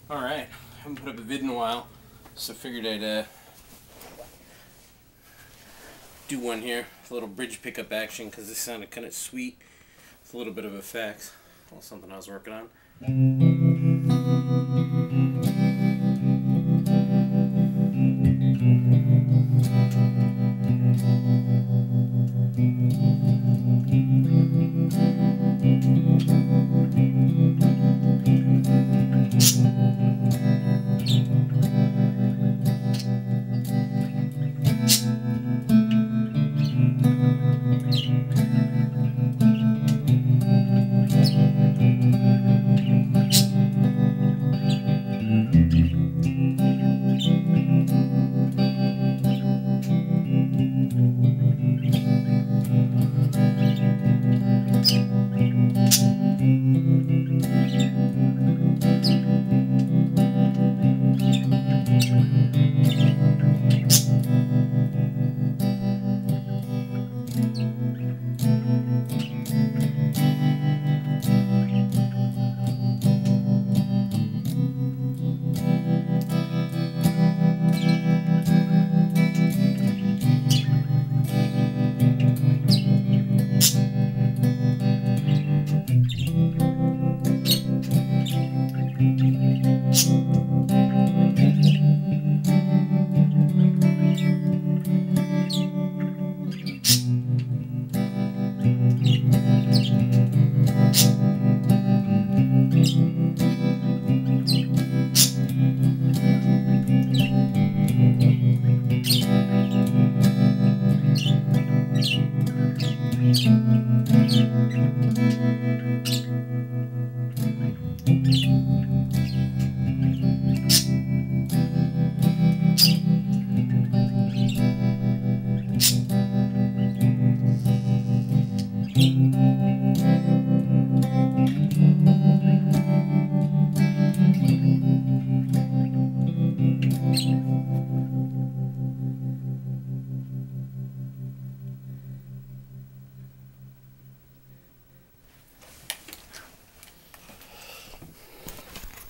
Alright, haven't put up a vid in a while, so figured I'd do one here. A little bridge pickup action because this sounded kind of sweet. It's a little bit of effects. Well, something I was working on.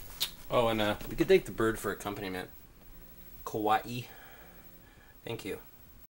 Oh, and we could thank the bird for accompaniment. Kawaii. Thank you.